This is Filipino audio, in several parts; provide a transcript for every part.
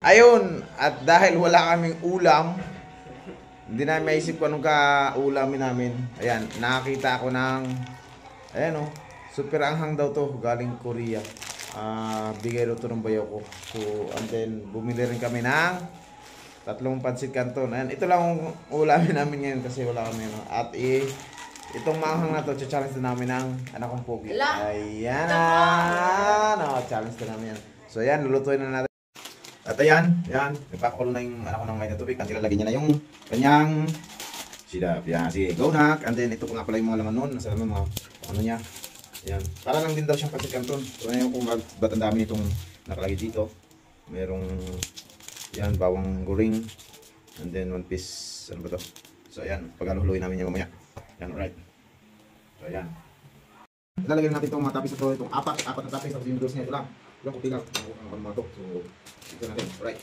Ayun, at dahil wala kaming ulam, hindi namin maisip kung anong ka-ulamin namin. Ayan, nakakita ako ng, ayan oh, super anghang daw to, galing Korea. Bigay daw to ng bayaw ko. So, and then, bumili rin kami ng tatlong pansit canton. Ayan, ito lang ang ulamin namin ngayon kasi wala kami. No? At itong manghang na to, challenge na namin ng anak kong pogi. Ayan na! No, challenge na namin yan. So, ayan, lulutuin na natin. At ayan, nagpapakulo na yung anak ko ng may na tubig. At ilalagay niya na yung kanyang sidap. Yan, sige, go nak. And then, ito po nga pala yung mga laman nun. Nasa laman mga ano niya. Yan, para lang din daw siyang pansit canton. So, ayan kung ba't ang dami nitong nakalagay dito. Merong, yan, bawang guring. And then, 1 piece, ano ba to? So, ayan, pag-aluhuluin namin yung mamaya. Yan, alright. So, ayan. Ilalagay natin itong mga tapis na to. Itong apat na tapis. Tapos yung noodles niya, ito lang. Ito lang, kunti lang. Ang mga to. So, ito natin, alright.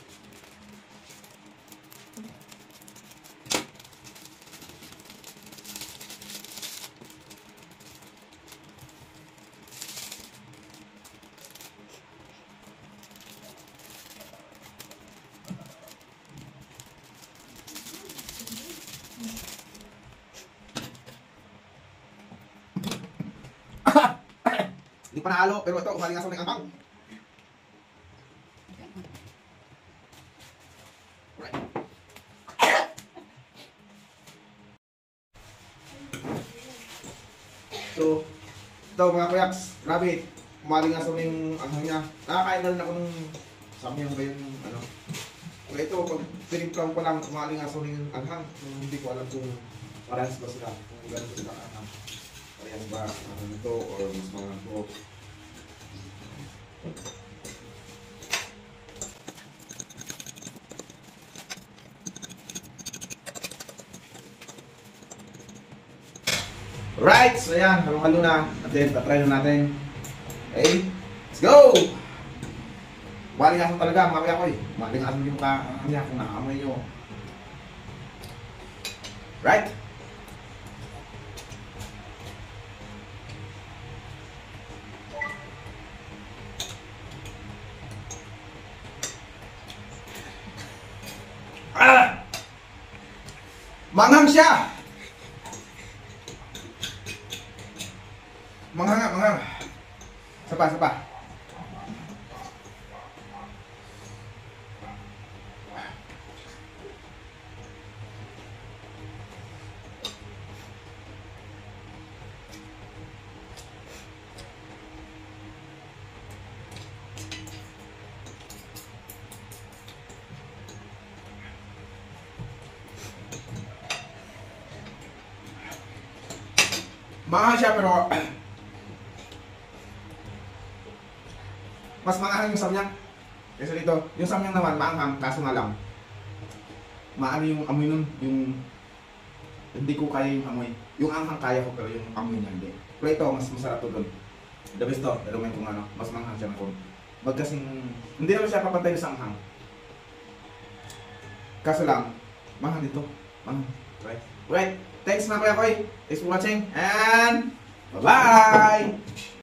Hindi pa nahalo, pero ito, umaling aso ng angkang. So, ito mga kuyaks, grabe, umaling aso ng anghang niya. Nakakain na rin ako ng samyang ba yung ano. So, ito, pag piniplang ko lang, umaling aso ng anghang. So, hindi ko alam kung parehas ba sila, kung gano'n ba sila anghang. Parehas ba ano nito, or mas mga ito. Right, so yan, halo-halo na. At then, tatry na natin. Okay, let's go! Maling aso talaga, mami ako eh. Maling aso yung kanya kung nakaamoy nyo. Right? Manghang siya! Manghang. Sapa. Manghang siya pero mas maanghang yung samyang kaysa dito. Yung samyang naman maanghang, kaso nga lang maano yung amoy nun, yung hindi ko kaya yung amoy. Yung anghang kaya ko pero yung amoy niya hindi. Pero ito mas masarap to doon. The best to, dalawin kung ano, mas maanghang siya ng kon. Magkasing hindi naman siya papantay sa anghang. Kaso lang maanghang dito. Maanghang. Right. Thanks na Kuya Koy. Thanks for watching and bye-bye!